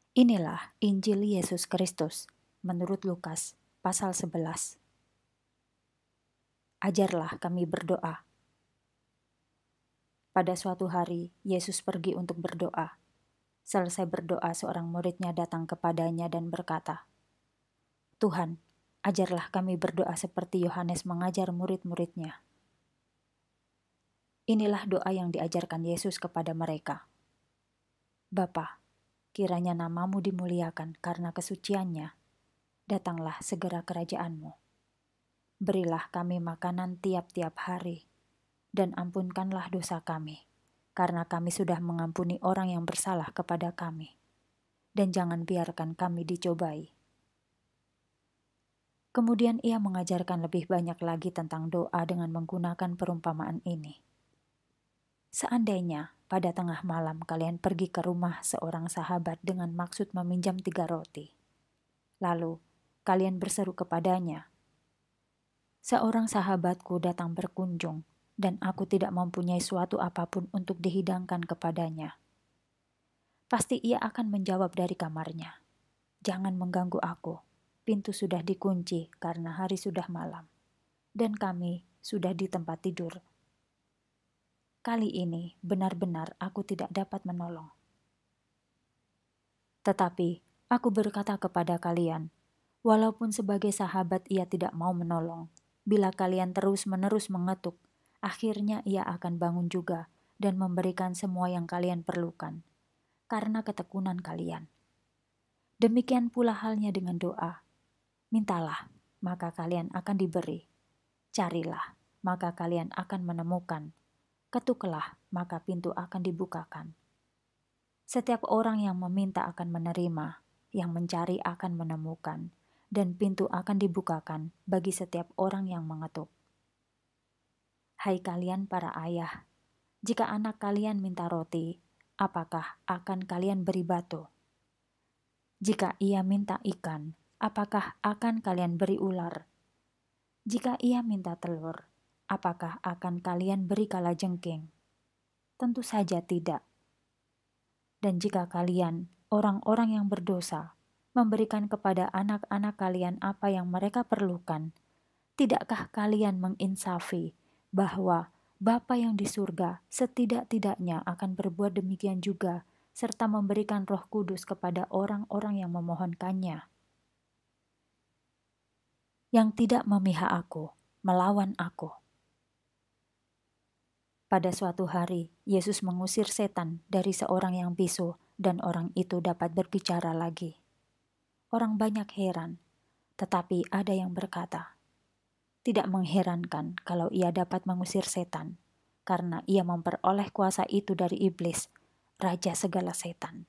Inilah Injil Yesus Kristus menurut Lukas pasal 11. Ajarlah kami berdoa. Pada suatu hari, Yesus pergi untuk berdoa. Selesai berdoa, seorang muridnya datang kepadanya dan berkata, "Tuhan, ajarlah kami berdoa seperti Yohanes mengajar murid-muridnya." Inilah doa yang diajarkan Yesus kepada mereka. "Bapa, kiranya namamu dimuliakan karena kesuciannya. Datanglah segera kerajaan-Mu. Berilah kami makanan tiap-tiap hari, dan ampunkanlah dosa kami, karena kami sudah mengampuni orang yang bersalah kepada kami. Dan jangan biarkan kami dicobai." Kemudian ia mengajarkan lebih banyak lagi tentang doa dengan menggunakan perumpamaan ini. "Seandainya pada tengah malam kalian pergi ke rumah seorang sahabat dengan maksud meminjam 3 roti. Lalu kalian berseru kepadanya, 'Seorang sahabatku datang berkunjung, dan aku tidak mempunyai suatu apapun untuk dihidangkan kepadanya.' Pasti ia akan menjawab dari kamarnya, 'Jangan mengganggu aku. Pintu sudah dikunci karena hari sudah malam, dan kami sudah di tempat tidur. Kali ini benar-benar aku tidak dapat menolong. Tetapi aku berkata kepada kalian, walaupun sebagai sahabat ia tidak mau menolong, bila kalian terus-menerus mengetuk, akhirnya ia akan bangun juga dan memberikan semua yang kalian perlukan, karena ketekunan kalian. Demikian pula halnya dengan doa. Mintalah, maka kalian akan diberi. Carilah, maka kalian akan menemukan. Ketuklah, maka pintu akan dibukakan. Setiap orang yang meminta akan menerima, yang mencari akan menemukan, dan pintu akan dibukakan bagi setiap orang yang mengetuk. Hai kalian para ayah, jika anak kalian minta roti, apakah akan kalian beri batu? Jika ia minta ikan, apakah akan kalian beri ular? Jika ia minta telur, apakah akan kalian beri kalajengking? Tentu saja tidak. Dan jika kalian, orang-orang yang berdosa, memberikan kepada anak-anak kalian apa yang mereka perlukan, tidakkah kalian menginsafi bahwa Bapa yang di surga setidak-tidaknya akan berbuat demikian juga, serta memberikan Roh Kudus kepada orang-orang yang memohonkannya? Yang tidak memihak aku, melawan aku." Pada suatu hari, Yesus mengusir setan dari seorang yang bisu, dan orang itu dapat berbicara lagi. Orang banyak heran, tetapi ada yang berkata, "Tidak mengherankan kalau ia dapat mengusir setan, karena ia memperoleh kuasa itu dari iblis, raja segala setan."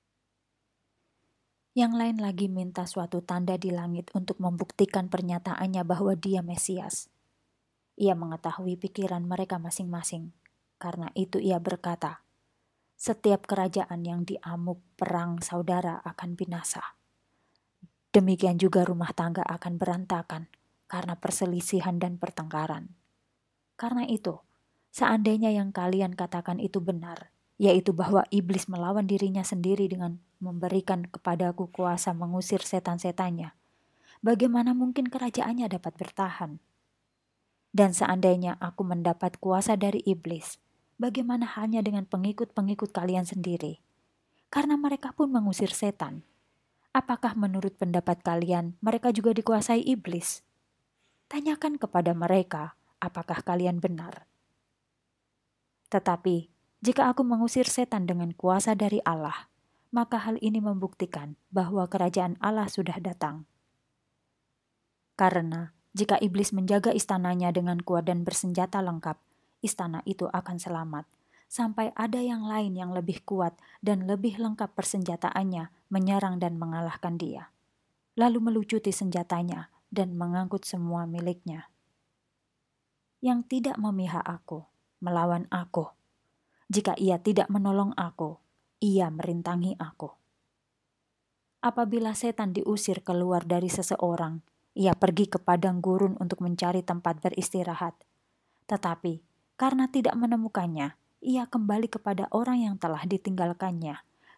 Yang lain lagi minta suatu tanda di langit untuk membuktikan pernyataannya bahwa dia Mesias. Ia mengetahui pikiran mereka masing-masing. Karena itu ia berkata, "Setiap kerajaan yang diamuk perang saudara akan binasa. Demikian juga rumah tangga akan berantakan karena perselisihan dan pertengkaran. Karena itu, seandainya yang kalian katakan itu benar, yaitu bahwa iblis melawan dirinya sendiri dengan memberikan kepadaku kuasa mengusir setan-setannya, bagaimana mungkin kerajaannya dapat bertahan? Dan seandainya aku mendapat kuasa dari iblis, bagaimana halnya dengan pengikut-pengikut kalian sendiri? Karena mereka pun mengusir setan. Apakah menurut pendapat kalian mereka juga dikuasai iblis? Tanyakan kepada mereka, apakah kalian benar? Tetapi jika aku mengusir setan dengan kuasa dari Allah, maka hal ini membuktikan bahwa kerajaan Allah sudah datang. Karena jika iblis menjaga istananya dengan kuat dan bersenjata lengkap, istana itu akan selamat, sampai ada yang lain yang lebih kuat dan lebih lengkap persenjataannya menyerang dan mengalahkan dia, lalu melucuti senjatanya dan mengangkut semua miliknya. Yang tidak memihak aku, melawan aku. Jika ia tidak menolong aku, ia merintangi aku. Apabila setan diusir keluar dari seseorang, ia pergi ke padang gurun untuk mencari tempat beristirahat. Tetapi karena tidak menemukannya, ia kembali kepada orang yang telah ditinggalkannya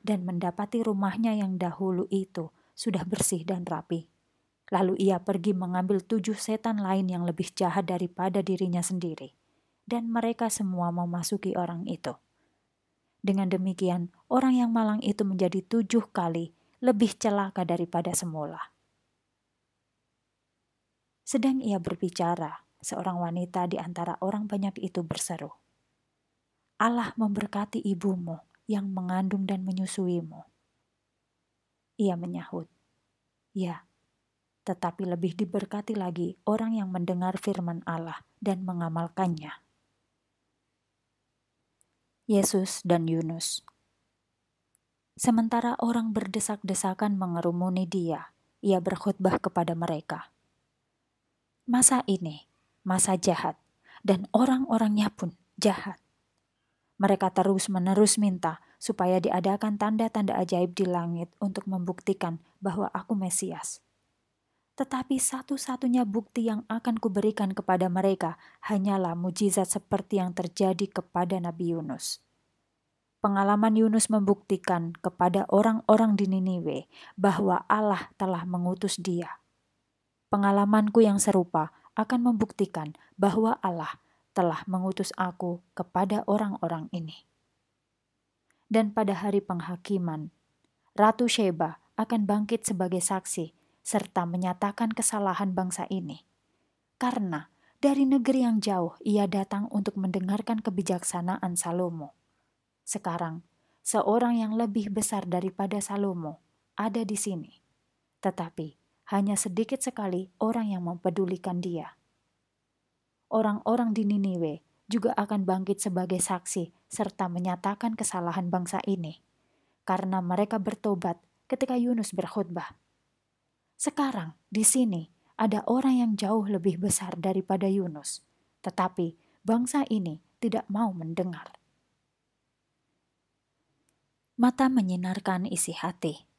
dan mendapati rumahnya yang dahulu itu sudah bersih dan rapi. Lalu ia pergi mengambil 7 setan lain yang lebih jahat daripada dirinya sendiri, dan mereka semua memasuki orang itu. Dengan demikian, orang yang malang itu menjadi 7 kali lebih celaka daripada semula. Sedang ia berbicara, seorang wanita di antara orang banyak itu berseru, "Allah memberkati ibumu yang mengandung dan menyusuimu." Ia menyahut, "Ya, tetapi lebih diberkati lagi orang yang mendengar firman Allah dan mengamalkannya." Yesus dan Yunus. Sementara orang berdesak-desakan mengerumuni dia, ia berkhutbah kepada mereka. Masa ini, masa jahat, dan orang-orangnya pun jahat. Mereka terus-menerus minta supaya diadakan tanda-tanda ajaib di langit untuk membuktikan bahwa aku Mesias. Tetapi satu-satunya bukti yang akan kuberikan kepada mereka hanyalah mujizat seperti yang terjadi kepada Nabi Yunus. Pengalaman Yunus membuktikan kepada orang-orang di Niniwe bahwa Allah telah mengutus dia. Pengalamanku yang serupa akan membuktikan bahwa Allah telah mengutus aku kepada orang-orang ini. Dan pada hari penghakiman, Ratu Sheba akan bangkit sebagai saksi serta menyatakan kesalahan bangsa ini. Karena dari negeri yang jauh ia datang untuk mendengarkan kebijaksanaan Salomo. Sekarang, seorang yang lebih besar daripada Salomo ada di sini. Tetapi hanya sedikit sekali orang yang mempedulikan dia. Orang-orang di Niniwe juga akan bangkit sebagai saksi serta menyatakan kesalahan bangsa ini, karena mereka bertobat ketika Yunus berkhutbah. Sekarang di sini ada orang yang jauh lebih besar daripada Yunus, tetapi bangsa ini tidak mau mendengar. Mata menyinarkan isi hati.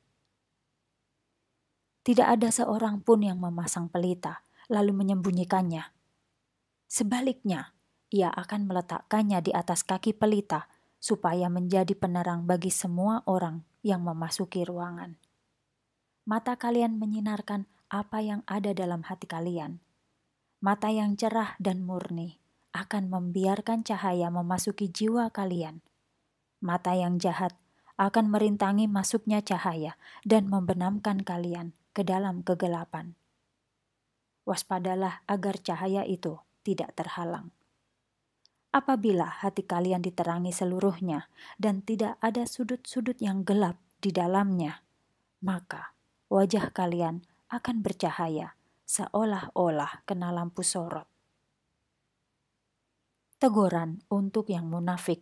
Tidak ada seorang pun yang memasang pelita lalu menyembunyikannya. Sebaliknya, ia akan meletakkannya di atas kaki pelita supaya menjadi penerang bagi semua orang yang memasuki ruangan. Mata kalian menyinarkan apa yang ada dalam hati kalian. Mata yang cerah dan murni akan membiarkan cahaya memasuki jiwa kalian. Mata yang jahat akan merintangi masuknya cahaya dan membenamkan kalian ke dalam kegelapan. Waspadalah agar cahaya itu tidak terhalang. Apabila hati kalian diterangi seluruhnya dan tidak ada sudut-sudut yang gelap di dalamnya, maka wajah kalian akan bercahaya seolah-olah kena lampu sorot. Teguran untuk yang munafik.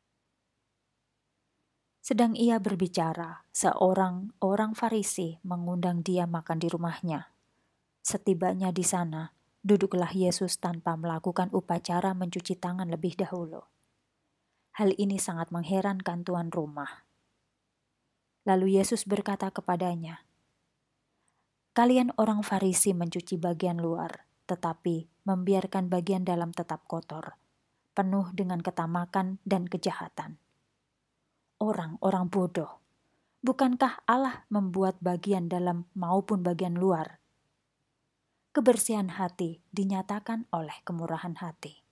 Sedang ia berbicara, seorang orang Farisi mengundang dia makan di rumahnya. Setibanya di sana, duduklah Yesus tanpa melakukan upacara mencuci tangan lebih dahulu. Hal ini sangat mengherankan tuan rumah. Lalu Yesus berkata kepadanya, "Kalian orang Farisi mencuci bagian luar, tetapi membiarkan bagian dalam tetap kotor, penuh dengan ketamakan dan kejahatan. Orang-orang bodoh, bukankah Allah membuat bagian dalam maupun bagian luar? Kebersihan hati dinyatakan oleh kemurahan hati.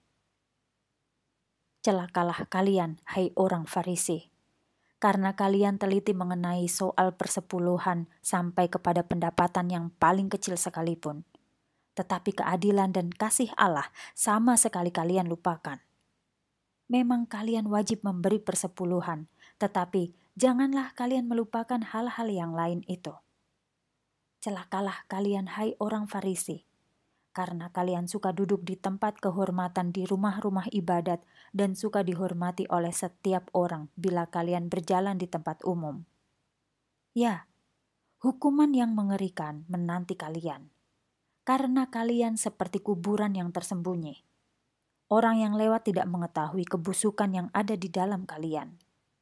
Celakalah kalian, hai orang Farisi, karena kalian teliti mengenai soal persepuluhan sampai kepada pendapatan yang paling kecil sekalipun. Tetapi keadilan dan kasih Allah sama sekali kalian lupakan. Memang kalian wajib memberi persepuluhan, tetapi janganlah kalian melupakan hal-hal yang lain itu. Celakalah kalian, hai orang Farisi, karena kalian suka duduk di tempat kehormatan di rumah-rumah ibadat dan suka dihormati oleh setiap orang bila kalian berjalan di tempat umum. Ya, hukuman yang mengerikan menanti kalian, karena kalian seperti kuburan yang tersembunyi. Orang yang lewat tidak mengetahui kebusukan yang ada di dalam kalian."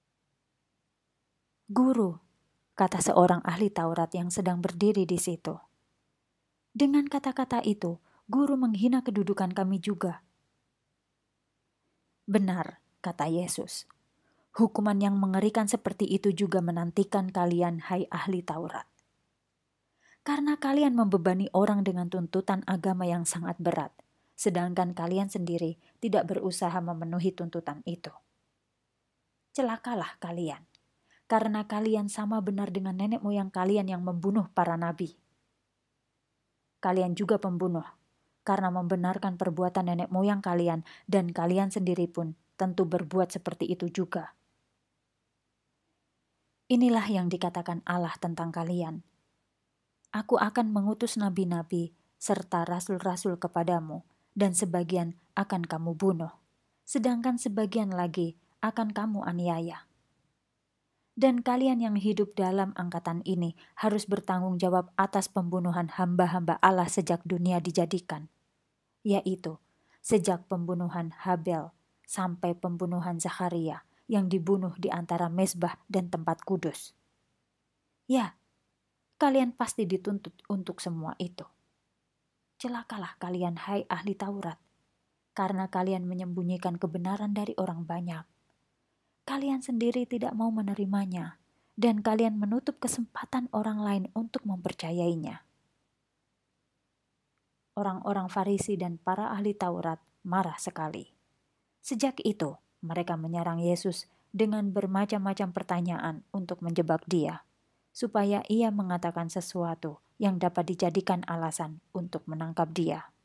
"Guru," kata seorang ahli Taurat yang sedang berdiri di situ. Dengan kata-kata itu, guru menghina kedudukan kami juga. "Benar," kata Yesus. Hukuman yang mengerikan seperti itu juga menantikan kalian, hai ahli Taurat. Karena kalian membebani orang dengan tuntutan agama yang sangat berat, sedangkan kalian sendiri tidak berusaha memenuhi tuntutan itu. Celakalah kalian, karena kalian sama benar dengan nenek moyang kalian yang membunuh para nabi. Kalian juga pembunuh, karena membenarkan perbuatan nenek moyang kalian, dan kalian sendiri pun tentu berbuat seperti itu juga. Inilah yang dikatakan Allah tentang kalian. Aku akan mengutus nabi-nabi serta rasul-rasul kepadamu, dan sebagian akan kamu bunuh, sedangkan sebagian lagi akan kamu aniaya. Dan kalian yang hidup dalam angkatan ini harus bertanggung jawab atas pembunuhan hamba-hamba Allah sejak dunia dijadikan, yaitu sejak pembunuhan Habel sampai pembunuhan Zakharia yang dibunuh di antara mezbah dan tempat kudus. Ya, kalian pasti dituntut untuk semua itu. Celakalah kalian, hai ahli Taurat, karena kalian menyembunyikan kebenaran dari orang banyak. Kalian sendiri tidak mau menerimanya, dan kalian menutup kesempatan orang lain untuk mempercayainya. Orang-orang Farisi dan para ahli Taurat marah sekali. Sejak itu, mereka menyerang Yesus dengan bermacam-macam pertanyaan untuk menjebak dia, supaya ia mengatakan sesuatu yang dapat dijadikan alasan untuk menangkap dia.